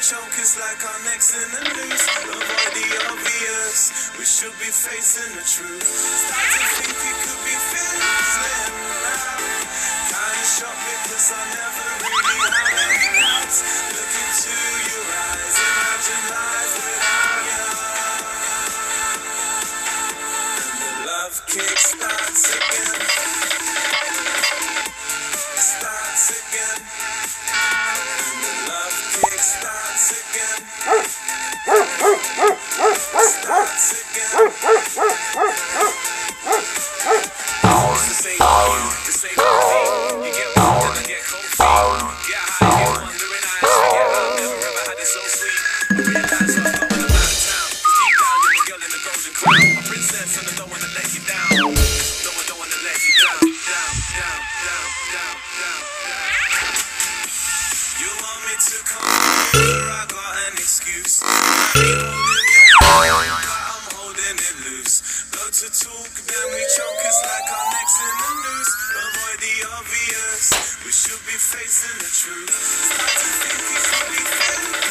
choke is like our necks in the noose. Avoid the obvious, we should be facing the truth. Start to think we could be fizzling now. Kinda shocked because I never really had any doubts. Look into your eyes, imagine life without you. And the love kick starts again. Starts again. And the love kick starts again. Starts again. The same routine. You get warm, then I get cold feet. Get high, get wondering eyes. Get out, never ever had it so sweet. I realize what's going on out of town. Deep down, you're the girl in the golden crown. A princess and I don't wanna let you down. Don't wanna let you down. Down, down, down, down, down, down. You want me to come over, I got an excuse. I ain't holding your hand, but I'm holding it loose. Go to talk, then we choke, it's like our necks in the noose. Avoid the obvious, we should be facing the truth. Start to think we could be friends.